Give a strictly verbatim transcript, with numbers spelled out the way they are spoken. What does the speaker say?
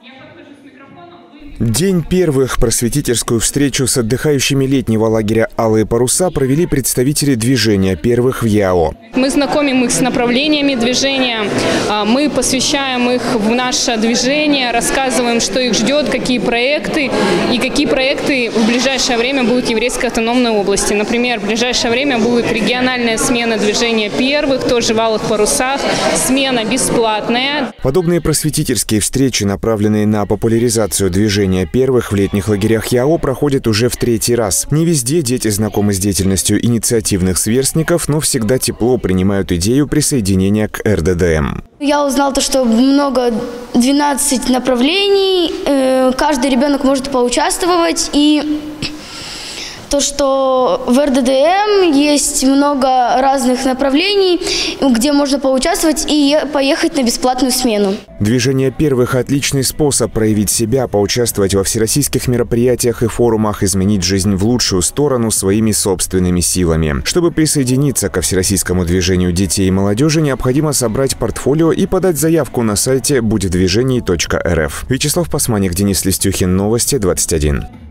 День первых. Просветительскую встречу с отдыхающими летнего лагеря «Алые паруса» провели представители движения первых в ЯО. Мы знакомим их с направлениями движения, мы посвящаем их в наше движение, рассказываем, что их ждет, какие проекты и какие проекты в ближайшее время будут в Еврейской автономной области. Например, в ближайшее время будет региональная смена движения первых, тоже в «Алых парусах», смена бесплатная. Подобные просветительские встречи, направленные на популяризацию движения первых в летних лагерях ЯО, проходят уже в третий раз. Не везде дети знакомы с деятельностью инициативных сверстников, но всегда тепло принимают идею присоединения к эр дэ дэ эм. Я узнал то, что много, двенадцать направлений, каждый ребенок может поучаствовать, и то, что в эр дэ дэ эм есть много разных направлений, где можно поучаствовать и поехать на бесплатную смену. Движение первых – отличный способ проявить себя, поучаствовать во всероссийских мероприятиях и форумах, изменить жизнь в лучшую сторону своими собственными силами. Чтобы присоединиться ко всероссийскому движению детей и молодежи, необходимо собрать портфолио и подать заявку на сайте будь в движении точка эр эф. Вячеслав Пасманик, Денис Листюхин, Новости двадцать один.